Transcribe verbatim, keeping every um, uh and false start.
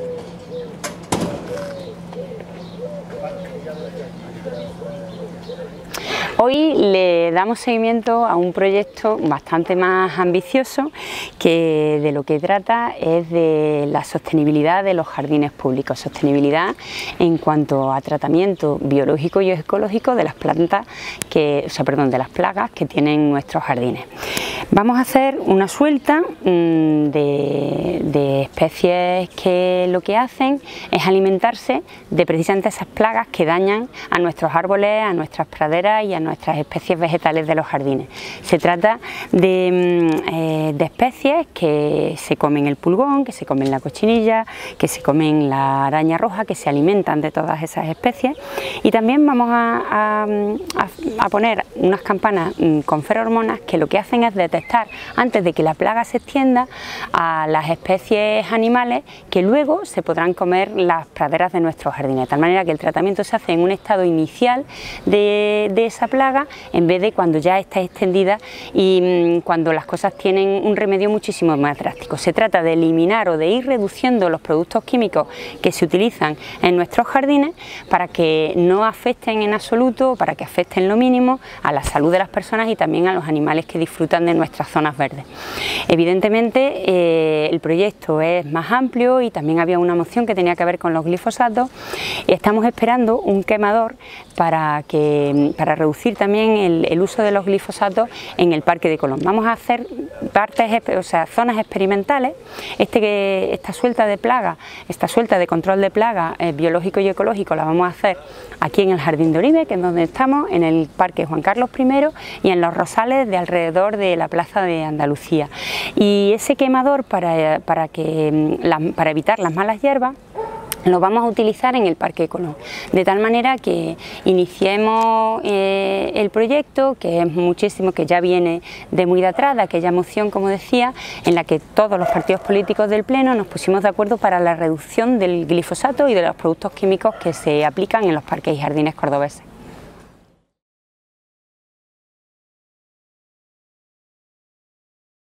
Hoy le damos seguimiento a un proyecto bastante más ambicioso que de lo que trata es de la sostenibilidad de los jardines públicos, sostenibilidad en cuanto a tratamiento biológico y ecológico de las plantas, que, o sea, perdón, de las plagas que tienen nuestros jardines. Vamos a hacer una suelta mmm, de, de especies que lo que hacen es alimentarse de precisamente esas plagas que dañan a nuestros árboles, a nuestras praderas y a nuestras especies vegetales de los jardines. Se trata de, eh, de especies que se comen el pulgón, que se comen la cochinilla, que se comen la araña roja, que se alimentan de todas esas especies, y también vamos a, a, a poner unas campanas con ferormonas que lo que hacen es detectar antes de que la plaga se extienda a las especies animales que luego se podrán comer las praderas de nuestros jardines, de tal manera que el tratamiento se hace en un estado inicial de, de esa plaga en vez de cuando ya está extendida y mmm, cuando las cosas tienen un remedio muchísimo más drástico. Se trata de eliminar o de ir reduciendo los productos químicos que se utilizan en nuestros jardines para que no afecten en absoluto, para que afecten lo mínimo a la salud de las personas y también a los animales que disfrutan de nuestras zonas verdes. Evidentemente eh, el proyecto es más amplio y también había una moción que tenía que ver con los glifosatos y estamos esperando un quemador para, que, para reducir también el, el uso de los glifosatos en el Parque de Colón. Vamos a hacer partes, o sea, zonas experimentales. Este, esta suelta de plaga, esta suelta de control de plaga eh, biológico y ecológico la vamos a hacer aquí en el Jardín de Oribe, que es donde estamos, en el Parque Juan Carlos primero y en los rosales de alrededor de la Plaza de Andalucía. Y ese quemador para, para, que, la, para evitar las malas hierbas lo vamos a utilizar en el Parque Colón, de tal manera que iniciemos eh, el proyecto, que es muchísimo, que ya viene de muy de atrás, de aquella moción, como decía, en la que todos los partidos políticos del Pleno nos pusimos de acuerdo para la reducción del glifosato y de los productos químicos que se aplican en los parques y jardines cordobeses.